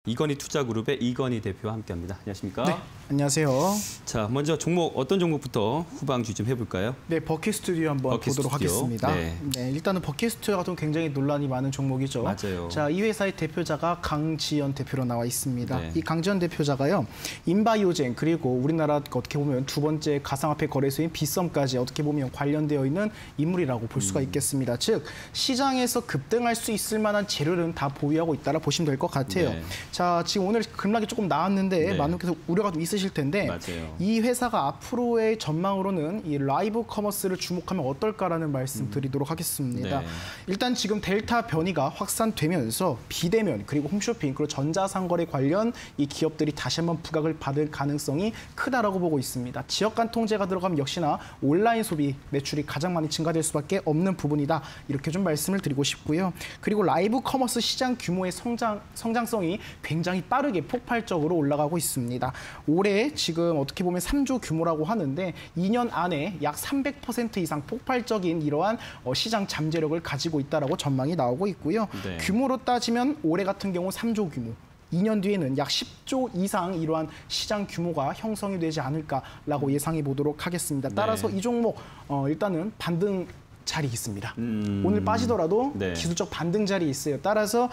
이건희 투자그룹의 이건희 대표와 함께합니다. 안녕하십니까? 네, 안녕하세요. 자, 먼저 어떤 종목부터 후방주 좀 해볼까요? 네, 버킷 스튜디오 한번 보도록 하겠습니다. 네. 일단은 버킷 스튜디오 같은 굉장히 논란이 많은 종목이죠. 맞아요. 자, 이 회사의 대표자가 강지연 대표로 나와 있습니다. 네. 이 강지연 대표자가요, 인바이오젠 그리고 우리나라 어떻게 보면 두 번째 가상화폐 거래소인 빗썸까지 어떻게 보면 관련되어 있는 인물이라고 볼 수가 있겠습니다. 즉, 시장에서 급등할 수 있을 만한 재료는 다 보유하고 있다라 보시면 될 것 같아요. 네. 자, 지금 오늘 급락이 조금 나왔는데 네. 많은 분께서 우려가 좀 있으실 텐데 맞아요. 이 회사가 앞으로의 전망으로는 이 라이브 커머스를 주목하면 어떨까라는 말씀 드리도록 하겠습니다. 네. 일단 지금 델타 변이가 확산되면서 비대면 그리고 홈쇼핑 그리고 전자상거래 관련 이 기업들이 다시 한번 부각을 받을 가능성이 크다라고 보고 있습니다. 지역 간 통제가 들어가면 역시나 온라인 소비 매출이 가장 많이 증가될 수밖에 없는 부분이다. 이렇게 좀 말씀을 드리고 싶고요. 그리고 라이브 커머스 시장 규모의 성장성이 굉장히 빠르게 폭발적으로 올라가고 있습니다. 올해 지금 어떻게 보면 3조 규모라고 하는데 2년 안에 약 300% 이상 폭발적인 이러한 시장 잠재력을 가지고 있다라고 전망이 나오고 있고요. 네. 규모로 따지면 올해 같은 경우 3조 규모. 2년 뒤에는 약 10조 이상 이러한 시장 규모가 형성이 되지 않을까라고 예상해 보도록 하겠습니다. 따라서 네. 이 종목 일단은 반등 자리 있습니다. 오늘 빠지더라도 네. 기술적 반등 자리 있어요. 따라서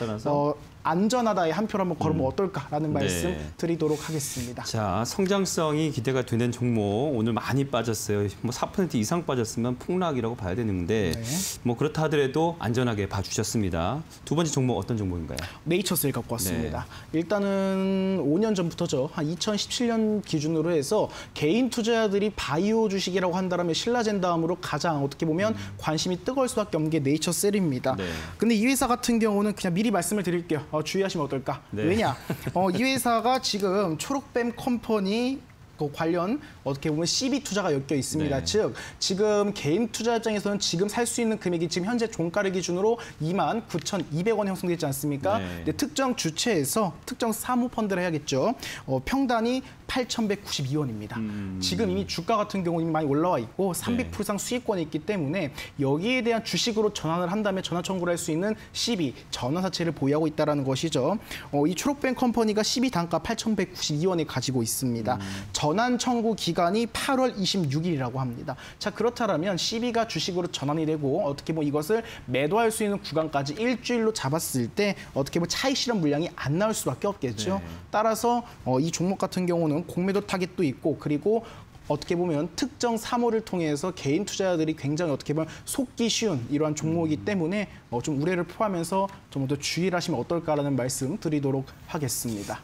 안전하다의 한 표를 한번 걸으면 어떨까라는 말씀 네. 드리도록 하겠습니다. 자, 성장성이 기대가 되는 종목 오늘 많이 빠졌어요. 뭐 4% 이상 빠졌으면 폭락이라고 봐야 되는데 네. 뭐 그렇다 하더라도 안전하게 봐주셨습니다. 두 번째 종목 어떤 종목인가요? 네이처스를 갖고 왔습니다. 일단은 5년 전부터죠. 한 2017년 기준으로 해서 개인 투자자들이 바이오 주식이라고 한다면 신라젠 다음으로 가장 어떻게 보면 관심이 뜨거울 수밖에 없는 게 네이처셀입니다. 네. 근데 이 회사 같은 경우는 그냥 미리 말씀을 드릴게요. 주의하시면 어떨까? 네. 왜냐? 이 회사가 지금 초록뱀 컴퍼니 관련 어떻게 보면 CB 투자가 엮여 있습니다. 네. 즉 지금 개인 투자 입장에서는 지금 살 수 있는 금액이 지금 현재 종가를 기준으로 29,200원 형성되지 않습니까? 네. 근데 특정 주체에서 특정 사모펀드를 해야겠죠. 평단이 8,192원입니다. 지금 이미 주가 같은 경우 이미 많이 올라와 있고 300% 이상 수익권이 있기 때문에 여기에 대한 주식으로 전환을 한다면 전환 청구를 할 수 있는 CB 전환사채를 보유하고 있다는 것이죠. 이 초록뱀 컴퍼니가 CB 단가 8,192원에 가지고 있습니다. 전환 청구 기간이 8월 26일이라고 합니다. 자, 그렇다면 CB가 주식으로 전환이 되고 어떻게 보면 이것을 매도할 수 있는 구간까지 일주일로 잡았을 때 어떻게 보면 차익 실현 물량이 안 나올 수밖에 없겠죠. 네. 따라서 이 종목 같은 경우는 공매도 타깃도 있고 그리고 어떻게 보면 특정 사모를 통해서 개인 투자자들이 굉장히 어떻게 보면 속기 쉬운 이러한 종목이기 때문에 좀 우려를 표하면서 좀 더 주의를 하시면 어떨까라는 말씀 드리도록 하겠습니다.